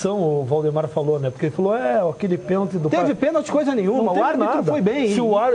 substituição, o Valdemar falou, né? Porque ele falou, aquele pênalti do... Teve pênalti coisa nenhuma, o árbitro foi bem.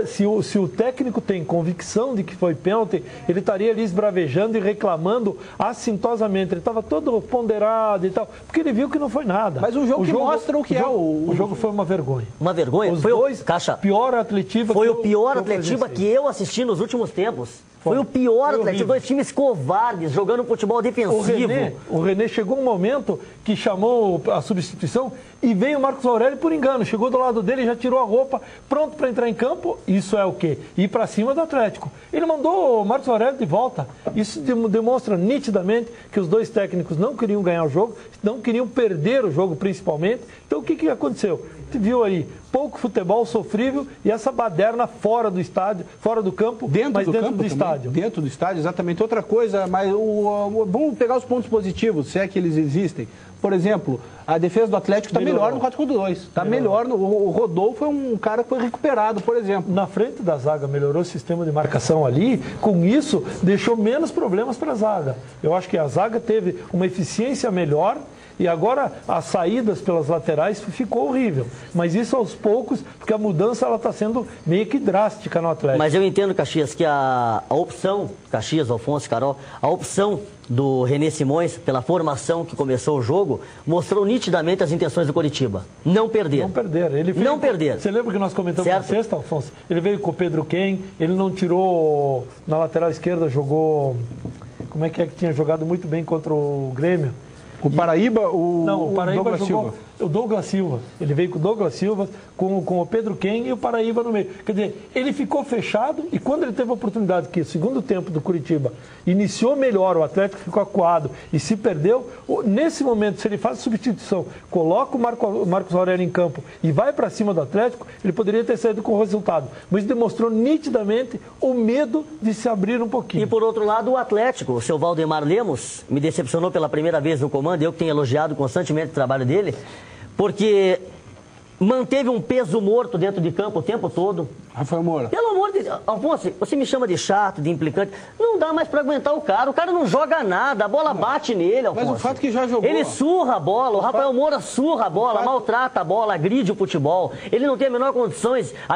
Se o técnico tem convicção de que foi pênalti, ele estaria ali esbravejando e reclamando assintosamente. Ele estava todo ponderado e tal, porque ele viu que não foi nada. Mas o jogo mostra o que é o jogo foi uma vergonha. Uma vergonha? Os foi dois, Caixa, pior Atletiba... Foi o pior Atletiba que eu assisti nos últimos tempos. Foi o pior Atletiba, dois times covardes, jogando futebol defensivo. O René chegou um momento que chamou a substituição e veio o Marcos Aurélio por engano. Chegou do lado dele, já tirou a roupa, pronto para entrar em campo. Isso é o quê? Ir para cima do Atlético. Ele mandou o Marcos Aurélio de volta. Isso demonstra nitidamente que os dois técnicos não queriam ganhar o jogo, não queriam perder o jogo principalmente. Então o que aconteceu? Você viu aí, pouco futebol sofrível e essa baderna fora do estádio, fora do campo, mas dentro do estádio. Dentro do estádio, exatamente. Outra coisa, mas vamos pegar os pontos positivos, se é que eles existem. Por exemplo, a defesa do Atlético está melhor no 4-4-2. Está melhor. O Rodolfo é um cara que foi recuperado, por exemplo. Na frente da zaga, melhorou o sistema de marcação ali. Com isso, deixou menos problemas para a zaga. Eu acho que a zaga teve uma eficiência melhor. E agora as saídas pelas laterais ficou horrível. Mas isso aos poucos, porque a mudança está sendo meio que drástica no Atlético. Mas eu entendo, Caxias, que a opção, Caxias, Alfonso, Carol, a opção do René Simões, pela formação que começou o jogo, mostrou nitidamente as intenções do Coritiba. Não perder. Não perder. Não perder. Você lembra que nós comentamos na sexta, Alfonso? Ele veio com o Pedro Ken, ele não tirou na lateral esquerda, jogou... Como é que tinha jogado muito bem contra o Grêmio? O Paraíba, o Paraíba Douglas jogou Silva. o Douglas Silva. Ele veio com o Douglas Silva, com o Pedro Ken e o Paraíba no meio. Quer dizer, ele ficou fechado e quando ele teve a oportunidade, que o segundo tempo do Curitiba iniciou melhor, o Atlético ficou acuado e se perdeu, nesse momento, se ele faz a substituição, coloca o Marcos Aurélio em campo e vai para cima do Atlético, ele poderia ter saído com o resultado. Mas demonstrou nitidamente o medo de se abrir um pouquinho. E por outro lado, o Atlético, o seu Valdemar Lemos, me decepcionou pela primeira vez no comando, eu que tenho elogiado constantemente o trabalho dele, porque manteve um peso morto dentro de campo o tempo todo. Rafael Moura. Pelo amor de Deus, Alfonso, você me chama de chato, de implicante. Não dá mais pra aguentar o cara não joga nada, a bola bate nele, Alfonso. Mas o fato que já jogou... Ele surra a bola, o Rafael Moura surra a bola, maltrata a bola, agride o futebol. Ele não tem a menor condição,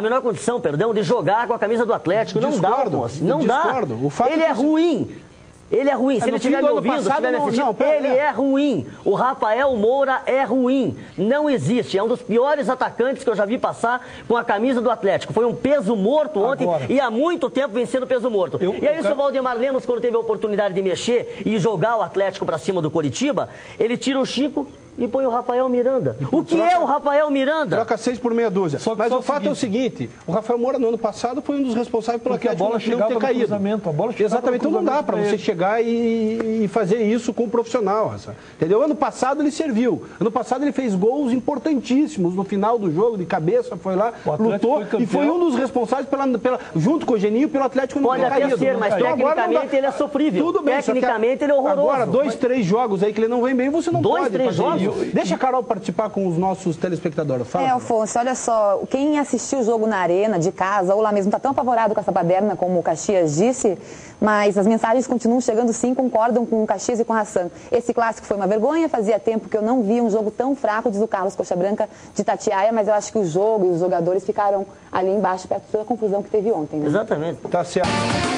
de jogar com a camisa do Atlético. Não dá, Alfonso, não dá. Ele é ruim. Ele é ruim. Se ele estiver me ouvindo, estiver me assistindo, ele é ruim. O Rafael Moura é ruim. Não existe. É um dos piores atacantes que eu já vi passar com a camisa do Atlético. Foi um peso morto ontem e há muito tempo vem sendo peso morto. E aí o Valdemar Lemos, quando teve a oportunidade de mexer e jogar o Atlético para cima do Coritiba, ele tira o Chico e põe o Rafael Miranda. O que é o Rafael Miranda? Troca 6 por meia dúzia. Mas o fato é o seguinte, o Rafael Moura no ano passado foi um dos responsáveis pelo Atlético não ter caído. Exatamente, então não dá para você chegar e fazer isso com um profissional. Entendeu? Ano passado ele serviu. Ano passado ele fez gols importantíssimos no final do jogo, de cabeça, foi lá, lutou e foi um dos responsáveis junto com o Geninho pelo Atlético não ter caído. Pode até ser, mas tecnicamente ele é sofrível. Tudo bem, tecnicamente ele é horroroso. Agora, 2, 3 jogos aí que ele não vem bem, você não pode. 2, 3 jogos? Deixa a Carol participar com os nossos telespectadores. Fala. Alfonso, olha só, quem assistiu o jogo na arena, de casa, ou lá mesmo, está tão apavorado com essa baderna, como o Caxias disse, mas as mensagens continuam chegando sim, concordam com o Caxias e com a Hassan. Esse clássico foi uma vergonha, fazia tempo que eu não via um jogo tão fraco, diz o Carlos Coxa Branca de Itatiaia, mas eu acho que o jogo e os jogadores ficaram ali embaixo perto de toda a confusão que teve ontem. Né? Exatamente. Tá certo.